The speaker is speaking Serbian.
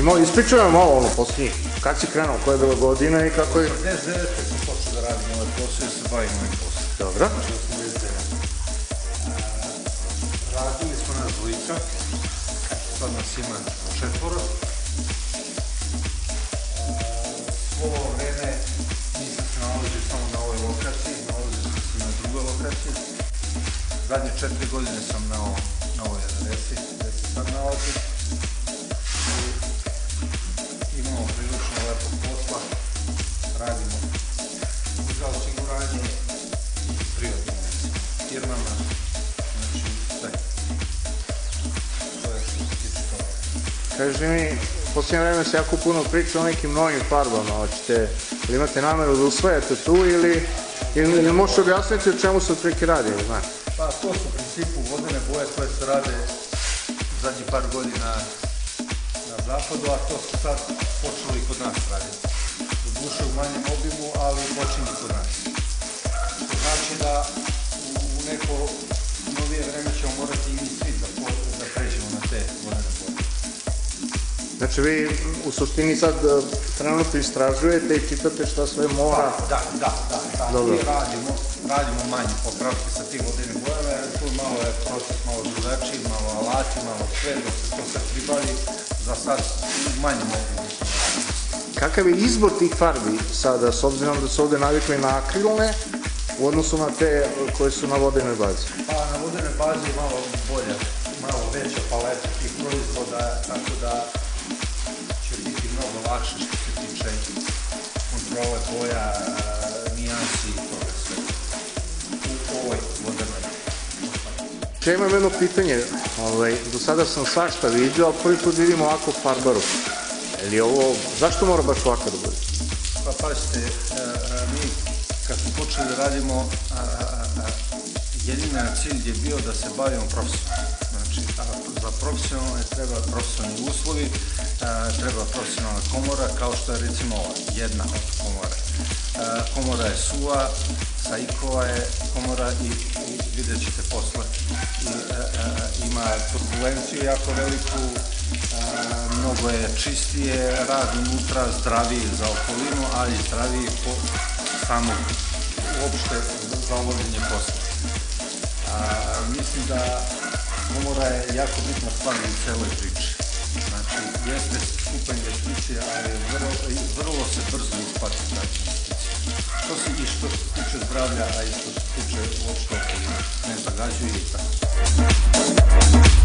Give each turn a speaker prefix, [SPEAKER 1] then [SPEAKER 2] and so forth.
[SPEAKER 1] Ispričaj nam malo posljednjih, kad si krenuo, koja je bila godina i kako je...
[SPEAKER 2] 89. sam počeo da radim ovaj posao i se bavim ovim poslom.
[SPEAKER 1] Dobro.
[SPEAKER 2] Radili smo nas dvojica, sad nas ima 4. Svo ovo vreme nisam se nalazio samo na ovoj lokaciji, nalazio sam se na drugoj lokaciji. Zadnje 4 godine sam na ovoj adresi gde se sad nalazim. Imamo prilično lepo posla, radimo za osiguranje i privatnim firmama, znači sve. To je što se tiče toga.
[SPEAKER 1] Kaži mi, u posljednje vreme se jako puno priča o nekim novim farbama, ili imate nameru da usvajate tu ili možete objasniti o čemu se otprilike radi, ili znaš?
[SPEAKER 2] Pa to su u principu vodene boje koje se rade zadnjih par godina na zapadu, a to su sad počeli i kod nas raditi. U duše u manjem obimu, ali počinje kod nas. To znači da u neko novije vreme ćemo morati i mi svi da pređemo na te vodene boje.
[SPEAKER 1] Znači vi u suštini sad trenutno istražujete i čitate šta sve mora...
[SPEAKER 2] Da. Mi radimo manje popravke sa tim vodenim bojama, jer tu malo je proces malo drugačiji, malo alati, malo sve, dok se to sve pribavi, za sad manje mogu.
[SPEAKER 1] Kakav je izbor tih farbi sada, s obzirom da su ovde navikli na akrilne, u odnosu na te koje su na vodenoj bazi?
[SPEAKER 2] Pa na vodenoj bazi je malo bolje, malo veća paleta tih proizvoda, tako da će biti mnogo lakše što se tiče kontrole boja, nijansi i toga sve. U ovoj vodenoj.
[SPEAKER 1] Ja imam jedno pitanje, do sada sam svašta vidio, ali prvi put vidim ovako farbaru. Zašto mora baš ovako da bude?
[SPEAKER 2] Pa pazite, mi kad smo počeli da radimo, jedina cilj je bio da se bavimo profesionalno. Znači, za profesionalne treba profesionalni uslovi, treba profesionalna komora, kao što je recimo ova, jedna od komora. Komora je suva, Saikova je komora i vidjet ćete posle. Ima turbulenciju jako veliku, mnogo je čistije, rad unutra, zdraviji za okolinu, ali zdraviji po samog uopšte za uvođenje posla. Mislim da komora je jako bitna stvar u celoj priči. Znači, jeste skupa investicija, ali vrlo se brzo isplati ta investicija. Što se tiče zdravlja, a i što se tiče uopšte okolina. Ne zagađuje i tako.